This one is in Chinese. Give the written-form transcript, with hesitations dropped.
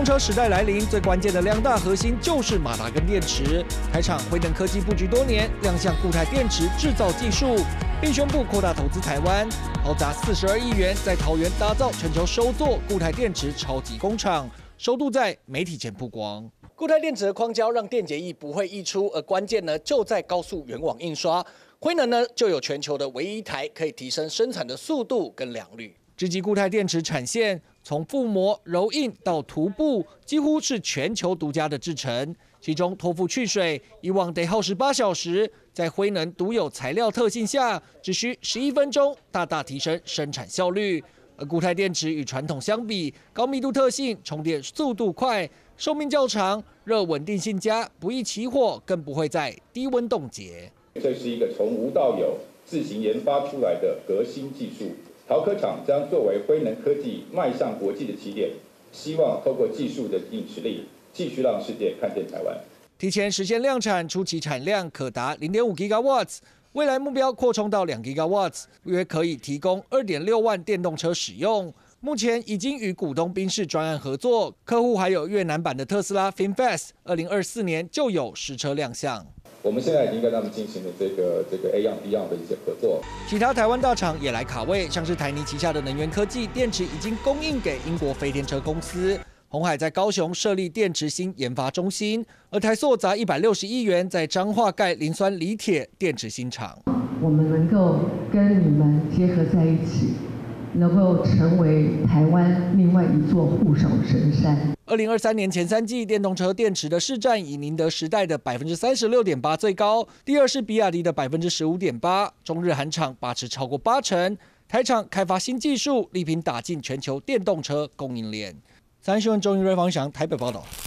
车时代来临，最关键的2大核心就是马达跟电池。台厂辉能科技布局多年，亮相固态电池制造技术，并宣布扩大投资台湾，豪砸42亿元在桃园打造全球首座固态电池超级工厂，首度在媒体前曝光。固态电池的框胶让电解液不会溢出，而关键呢就在高速原网印刷。辉能呢就有全球的唯一一台可以提升生产的速度跟良率。直击固态电池产线，从覆膜、揉印到涂布，几乎是全球独家的制程。其中脱负去水，以往得耗时8小时，在辉能独有材料特性下，只需11分钟，大大提升生产效率。而固态电池与传统相比，高密度特性、充电速度快、寿命较长、热稳定性佳，不易起火，更不会在低温冻结。 这是一个从无到有、自行研发出来的革新技术。陶科厂将作为辉能科技迈向国际的起点，希望透过技术的硬实力，继续让世界看见台湾。 提前实现量产，初期产量可达0.5 gigawatts， 未来目标扩充到2 gigawatts， 约可以提供2.6万电动车使用。目前已经与股东宾士专案合作，客户还有越南版的特斯拉 FinFET， 2024年就有实车亮相。 我们现在已经跟他们进行了这个 A 样 B 样的一些合作。 其他台湾大厂也来卡位，像是台泥旗下的能源科技电池已经供应给英国飞天车公司。鸿海在高雄设立电池新研发中心，而台塑砸160亿元在彰化盖磷酸锂铁电池新厂。 我们能够跟你们结合在一起，能够成为台湾另外一座护手神山。 2023年前3季，电动车电池的市占以宁德时代的36.8%最高，第二是比亚迪的15.8%，中日韩厂把持超过80%。台厂开发新技术，力拼打进全球电动车供应链。三立新闻周云瑞、方翔台北报道。